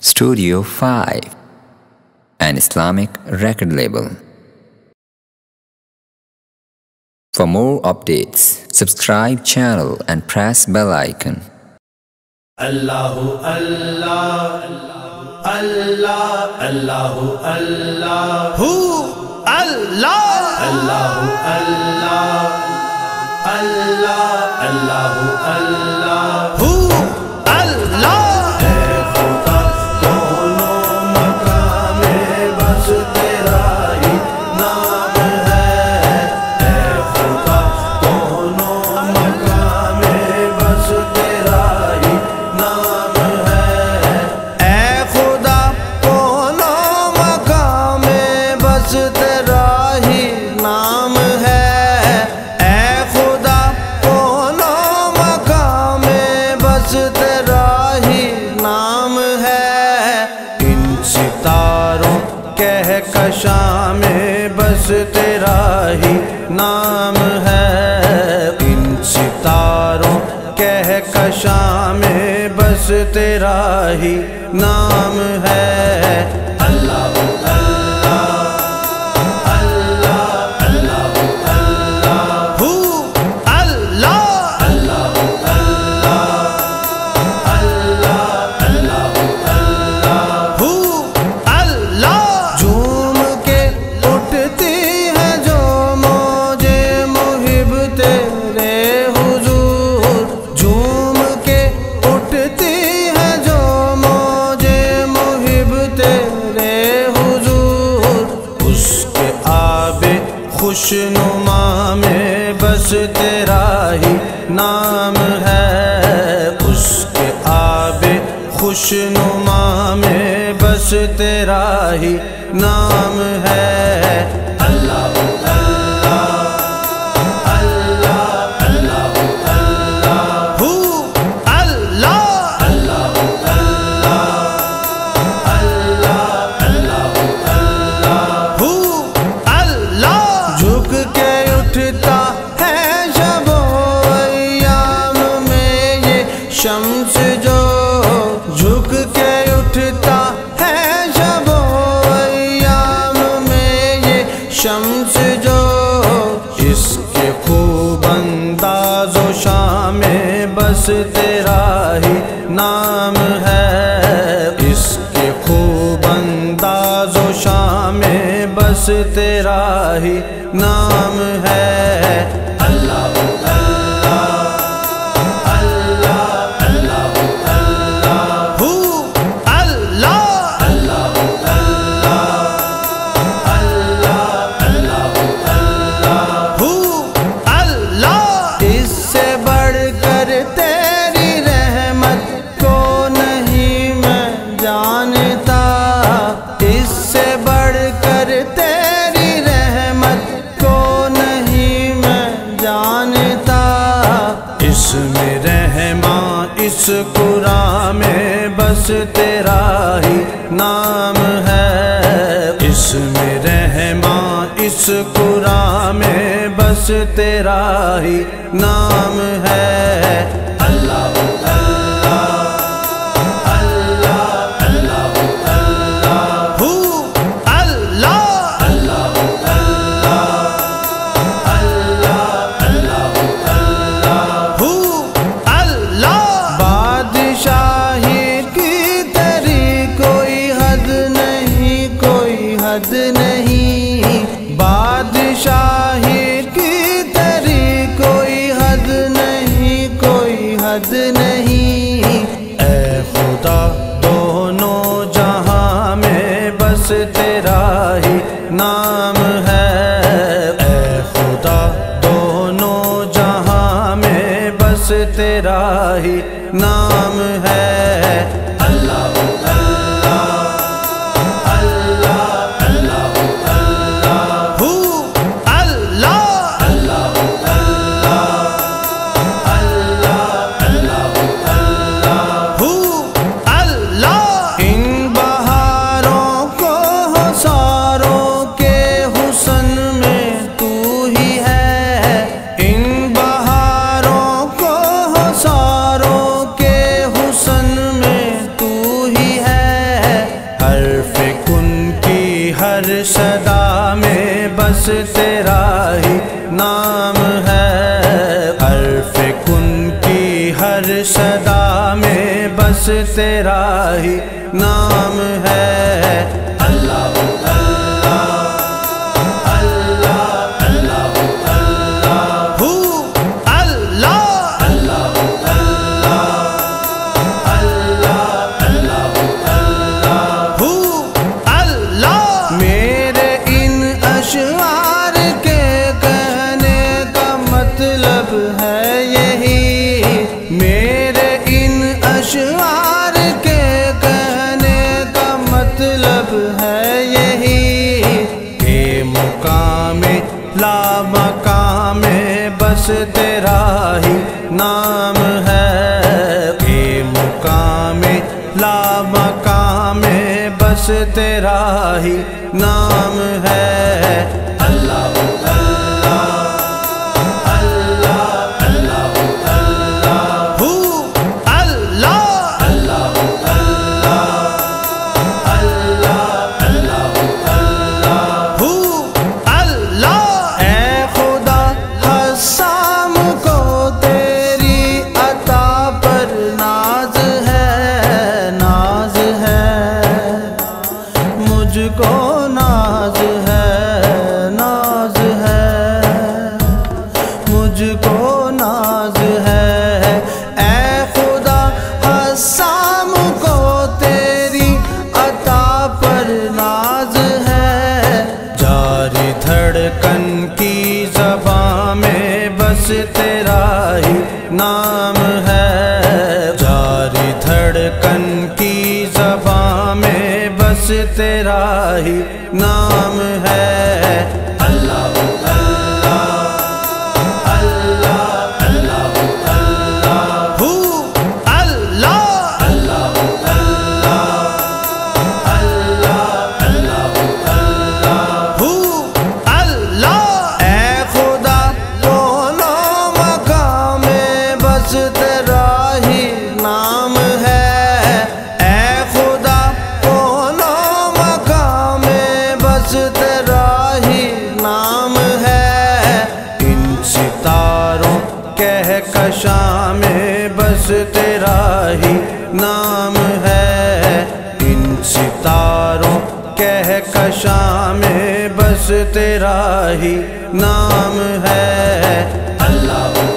Studio 5, an Islamic record label. For more updates, subscribe channel and press bell icon. Allahu Allah, Allah, Allahu Allah, Hu Allah, Allahu Allah, Allah, Allahu Allah, Hu Allah. کہکشاں میں بس تیرا ہی نام ہے، ان ستاروں کہکشاں میں بس تیرا ہی نام ہے۔ اللہ خوشنما میں بس تیرا ہی نام ہے، اس کے آب خوشنما میں بس تیرا ہی نام ہے۔ اللہ شمس جو جھک کے اٹھتا ہے شب و ایام میں، یہ شمس جو اس کے خوب انداز و شان میں بس تیرا ہی نام ہے، اس کے خوب انداز و شان میں بس تیرا ہی نام ہے۔ اللہ اس قرآن میں بس تیرا ہی نام ہے، اس میں رحماں اس قرآن میں بس تیرا ہی نام ہے۔ اللہ حد نہیں، بادشاہی کی تیری کوئی حد نہیں، کوئی حد نہیں۔ صدا میں بس تیرا ہی نام ہے، حرف کن کی ہر صدا میں بس تیرا ہی نام ہے۔ اللہ لا مقام بس تیرا ہی نام ہے، کہ مقام لا مقام بس تیرا ہی نام ہے۔ اللہ مجھ کو ناز ہے، ناز ہے، مجھ کو ناز ہے، اے خدا حسام کو تیری عطا پر ناز ہے۔ جاری دھڑکن کی زبان میں بس تیرا ہی نام ہے، جاری دھڑکن کی زبان میں بس تیرا ہی نام ہے۔ اللہ کہکشاں میں بس تیرا ہی نام ہے، ان ستاروں کہکشاں میں بس تیرا ہی نام ہے۔ اللہ